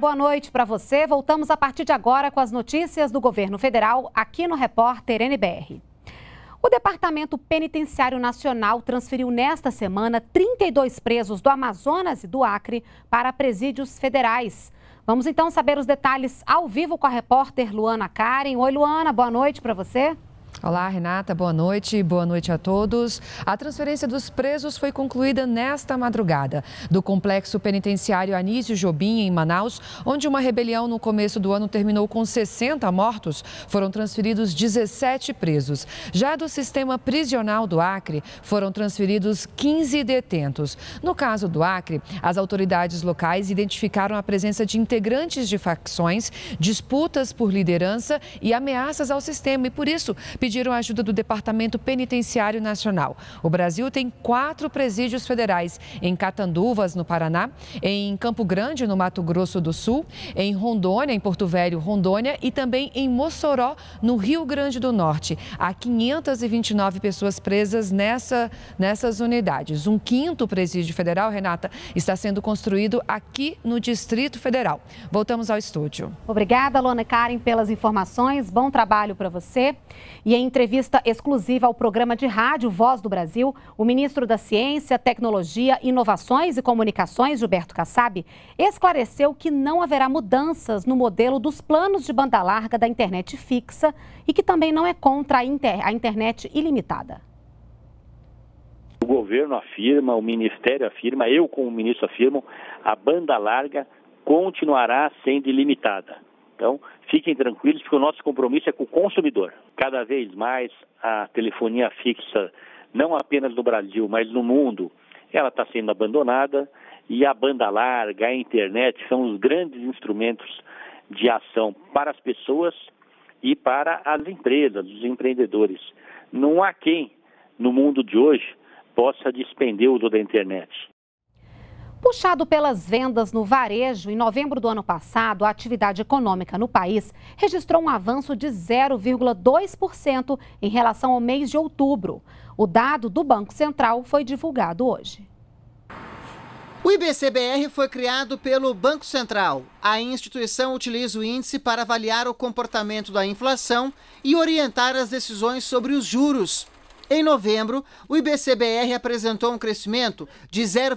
boa noite para você. Voltamos a partir de agora com as notícias do governo federal aqui no Repórter NBR. O Departamento Penitenciário Nacional transferiu nesta semana 32 presos do Amazonas e do Acre para presídios federais. Vamos então saber os detalhes ao vivo com a repórter Luana Karen. Oi, Luana, boa noite para você. Olá, Renata, boa noite a todos. A transferência dos presos foi concluída nesta madrugada do Complexo Penitenciário Anísio Jobim, em Manaus, onde uma rebelião no começo do ano terminou com 60 mortos. Foram transferidos 17 presos. Já do sistema prisional do Acre, foram transferidos 15 detentos. No caso do Acre, as autoridades locais identificaram a presença de integrantes de facções, disputas por liderança e ameaças ao sistema e, por isso, pediram a ajuda do Departamento Penitenciário Nacional. O Brasil tem 4 presídios federais, em Catanduvas, no Paraná, em Campo Grande, no Mato Grosso do Sul, em Rondônia, em Porto Velho, Rondônia, e também em Mossoró, no Rio Grande do Norte. Há 529 pessoas presas nessas unidades. Um 5º presídio federal, Renata, está sendo construído aqui no Distrito Federal. Voltamos ao estúdio. Obrigada, Luana Karen, pelas informações. Bom trabalho para você. E em entrevista exclusiva ao programa de rádio Voz do Brasil, o ministro da Ciência, Tecnologia, Inovações e Comunicações, Gilberto Kassab, esclareceu que não haverá mudanças no modelo dos planos de banda larga da internet fixa e que também não é contra a internet ilimitada. O governo afirma, o ministério afirma, eu como ministro afirmo, a banda larga continuará sendo ilimitada. Então, fiquem tranquilos, porque o nosso compromisso é com o consumidor. Cada vez mais a telefonia fixa, não apenas no Brasil, mas no mundo, ela está sendo abandonada e a banda larga, a internet, são os grandes instrumentos de ação para as pessoas e para as empresas, os empreendedores. Não há quem, no mundo de hoje, possa despender o uso da internet. Puxado pelas vendas no varejo, em novembro do ano passado, a atividade econômica no país registrou um avanço de 0,2% em relação ao mês de outubro. O dado do Banco Central foi divulgado hoje. O IBC-BR foi criado pelo Banco Central. A instituição utiliza o índice para avaliar o comportamento da inflação e orientar as decisões sobre os juros. Em novembro, o IBC-BR apresentou um crescimento de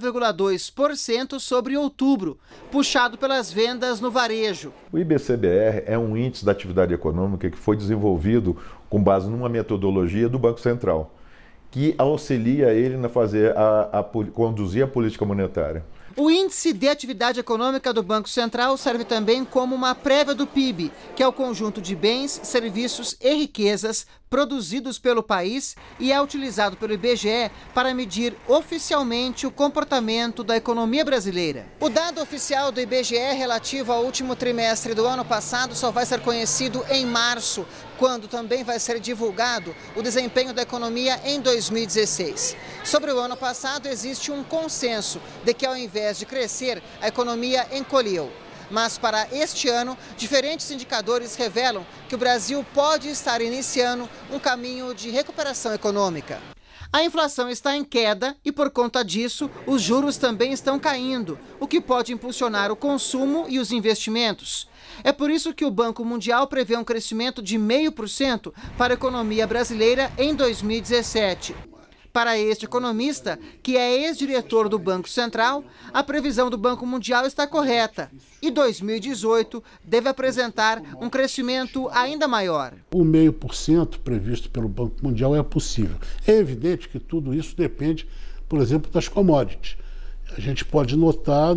0,2% sobre outubro, puxado pelas vendas no varejo. O IBC-BR é um índice da atividade econômica que foi desenvolvido com base numa metodologia do Banco Central, que auxilia ele a conduzir a política monetária. O índice de atividade econômica do Banco Central serve também como uma prévia do PIB, que é o conjunto de bens, serviços e riquezas produzidos pelo país e é utilizado pelo IBGE para medir oficialmente o comportamento da economia brasileira. O dado oficial do IBGE relativo ao último trimestre do ano passado só vai ser conhecido em março, quando também vai ser divulgado o desempenho da economia em 2016. Sobre o ano passado, existe um consenso de que, ao invés de crescer, a economia encolheu. Mas para este ano, diferentes indicadores revelam que o Brasil pode estar iniciando um caminho de recuperação econômica. A inflação está em queda e, por conta disso, os juros também estão caindo, o que pode impulsionar o consumo e os investimentos. É por isso que o Banco Mundial prevê um crescimento de 0,5% para a economia brasileira em 2017. Para este economista, que é ex-diretor do Banco Central, a previsão do Banco Mundial está correta e 2018 deve apresentar um crescimento ainda maior. O 0,5% previsto pelo Banco Mundial é possível. É evidente que tudo isso depende, por exemplo, das commodities. A gente pode notar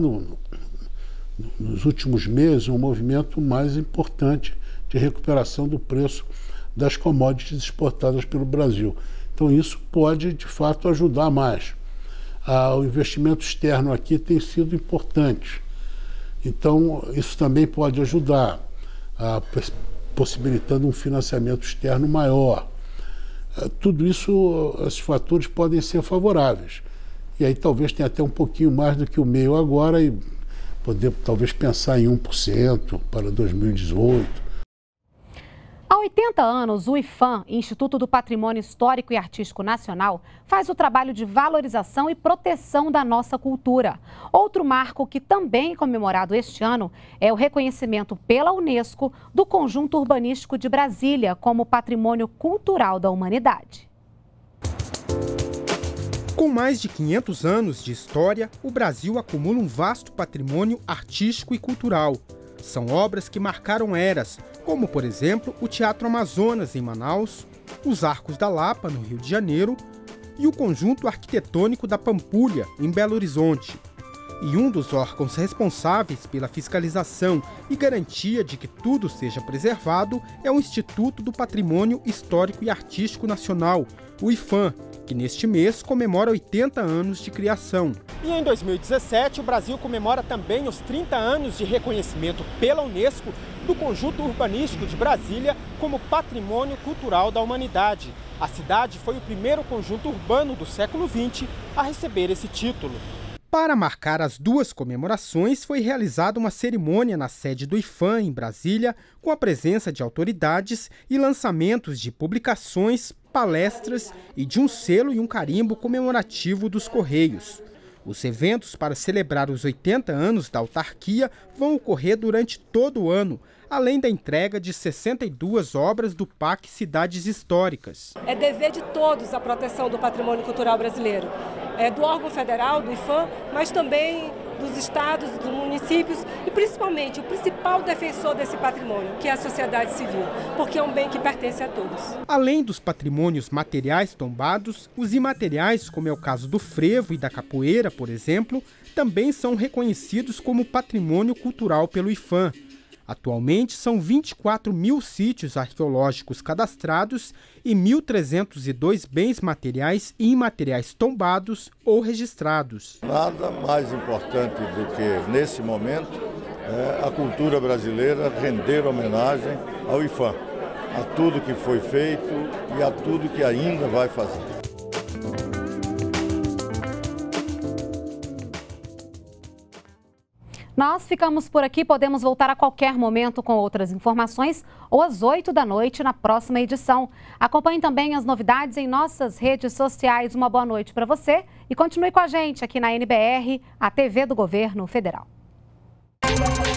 nos últimos meses um movimento mais importante de recuperação do preço das commodities exportadas pelo Brasil. Então isso pode, de fato, ajudar mais. O investimento externo aqui tem sido importante. Então isso também pode ajudar, possibilitando um financiamento externo maior. Tudo isso, esses fatores podem ser favoráveis. E aí talvez tenha até um pouquinho mais do que o meio agora e poder talvez pensar em 1% para 2018. Há 80 anos, o IPHAN, Instituto do Patrimônio Histórico e Artístico Nacional, faz o trabalho de valorização e proteção da nossa cultura. Outro marco que também é comemorado este ano é o reconhecimento pela Unesco do Conjunto Urbanístico de Brasília como Patrimônio Cultural da Humanidade. Com mais de 500 anos de história, o Brasil acumula um vasto patrimônio artístico e cultural. São obras que marcaram eras, como, por exemplo, o Teatro Amazonas, em Manaus, os Arcos da Lapa, no Rio de Janeiro, e o Conjunto Arquitetônico da Pampulha, em Belo Horizonte. E um dos órgãos responsáveis pela fiscalização e garantia de que tudo seja preservado é o Instituto do Patrimônio Histórico e Artístico Nacional, o IPHAN, que neste mês comemora 80 anos de criação. E em 2017, o Brasil comemora também os 30 anos de reconhecimento pela Unesco do Conjunto Urbanístico de Brasília como Patrimônio Cultural da Humanidade. A cidade foi o primeiro conjunto urbano do século XX a receber esse título. Para marcar as duas comemorações, foi realizada uma cerimônia na sede do IPHAN, em Brasília, com a presença de autoridades e lançamentos de publicações, palestras e de um selo e um carimbo comemorativo dos Correios. Os eventos para celebrar os 80 anos da autarquia vão ocorrer durante todo o ano, além da entrega de 62 obras do PAC Cidades Históricas. É dever de todos a proteção do patrimônio cultural brasileiro. É do órgão federal, do IPHAN, mas também dos estados, dos municípios e principalmente o principal defensor desse patrimônio, que é a sociedade civil, porque é um bem que pertence a todos. Além dos patrimônios materiais tombados, os imateriais, como é o caso do frevo e da capoeira, por exemplo, também são reconhecidos como patrimônio cultural pelo IPHAN. Atualmente, são 24 mil sítios arqueológicos cadastrados e 1.302 bens materiais e imateriais tombados ou registrados. Nada mais importante do que, nesse momento, a cultura brasileira render homenagem ao IPHAN, a tudo que foi feito e a tudo que ainda vai fazer. Nós ficamos por aqui, podemos voltar a qualquer momento com outras informações ou às 8 da noite na próxima edição. Acompanhe também as novidades em nossas redes sociais. Uma boa noite para você e continue com a gente aqui na NBR, a TV do Governo Federal.